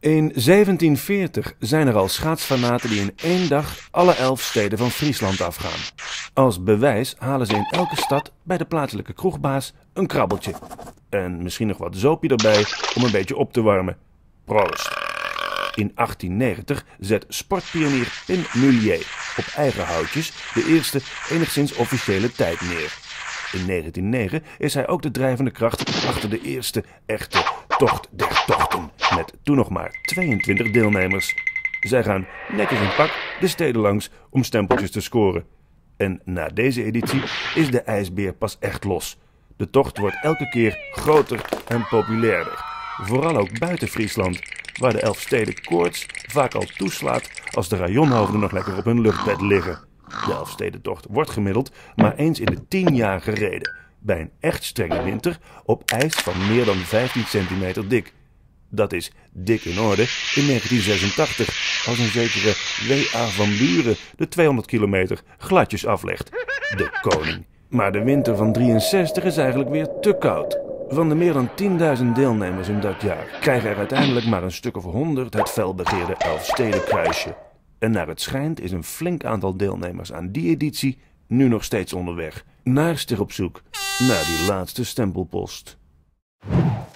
In 1740 zijn er al schaatsfanaten die in één dag alle 11 steden van Friesland afgaan. Als bewijs halen ze in elke stad bij de plaatselijke kroegbaas een krabbeltje. En misschien nog wat zoopje erbij om een beetje op te warmen. Proost! In 1890 zet sportpionier Pim Mulier op eigen houtjes de eerste enigszins officiële tijd neer. In 1909 is hij ook de drijvende kracht achter de eerste echte Tocht der Tochten, met toen nog maar 22 deelnemers. Zij gaan netjes in pak de steden langs om stempeltjes te scoren. En na deze editie is de ijsbeer pas echt los. De tocht wordt elke keer groter en populairder. Vooral ook buiten Friesland, waar de Elfstedenkoorts vaak al toeslaat als de rajonhoofden nog lekker op hun luchtbed liggen. De Elfstedentocht wordt gemiddeld maar eens in de 10 jaar gereden. Bij een echt strenge winter op ijs van meer dan 15 centimeter dik. Dat is dik in orde in 1986, als een zekere W.A. van Buren de 200 kilometer gladjes aflegt. De koning. Maar de winter van 63 is eigenlijk weer te koud. Van de meer dan 10.000 deelnemers in dat jaar krijgen er uiteindelijk maar een stuk of 100 het felbegeerde Elfstedenkruisje. En naar het schijnt is een flink aantal deelnemers aan die editie nu nog steeds onderweg. Naast op zoek naar die laatste stempelpost.